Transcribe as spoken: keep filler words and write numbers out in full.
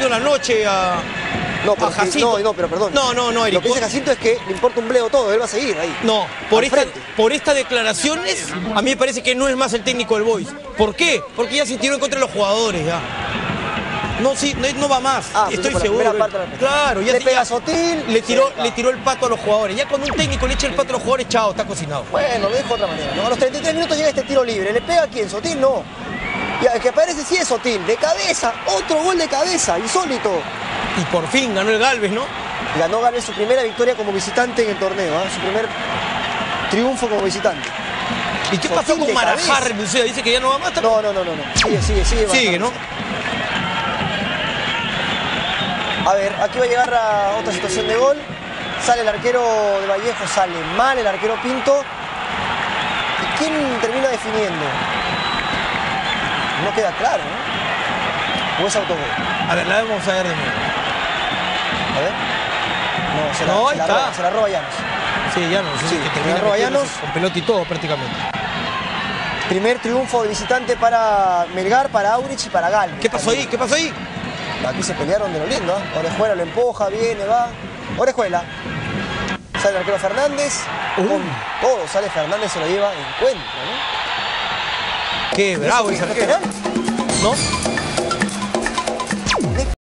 jodido la noche a, No, pero, a que- Jacinto. no, no, pero perdón. No, no, no, Eric. Lo que dice Jacinto es que le importa un bledo todo, él va a seguir ahí. No, por, Al esta, frente. por estas declaraciones, a mí me parece que no es más el técnico del Boys. ¿Por qué? Porque ya se tiró en contra de los jugadores, ya. No, sí, no, no va más, Ah, estoy por la seguro. primera parte de la- Claro, ya Le ya- pega a Sotil, le tiró, se va. le tiró el pato a los jugadores. Ya cuando un técnico le echa el pato a los jugadores, chao, está cocinado. Bueno, lo dejo de otra manera, ¿no? A los treinta y tres minutos llega este tiro libre. ¿Le pega a quién? Sotil no. Y al que aparece sí es Sotil. De cabeza, otro gol de cabeza, insólito. Y por fin ganó el Galvez, ¿no? Ganó Gálvez su primera victoria como visitante en el torneo, ¿ah? Su primer triunfo como visitante. ¿Y qué Sotil pasó con de Marajá? cabeza. Renuncia, dice que ya no va más. No, no, no, no, no. Sigue, sigue, sigue. Sigue, bajando. ¿no? A ver, aquí va a llegar a otra situación de gol. Sale el arquero de Vallejo, sale mal el arquero Pinto. ¿Y quién termina definiendo? No queda claro, ¿no? ¿O es autogol? A ver, la vamos a ver de nuevo. A ver. No, se la, No, se ahí la está. roba, se la roba Llanos. Sí, ya no, sí, Sí, que la termina roba metiéndose Llanos. con pelota y todo prácticamente. Primer triunfo de visitante para Melgar, para Aurich y para Gal. ¿Qué pasó ahí? ¿Qué pasó ahí? Aquí se pelearon de lo lindo, ¿eh? Orejuela lo empuja, viene, va. Orejuela. Sale el arquero Fernández. Uh. Con todo, sale Fernández, se lo lleva en cuenta, ¿no? Qué bravo ese ¿Es arquero. penal? ¿No?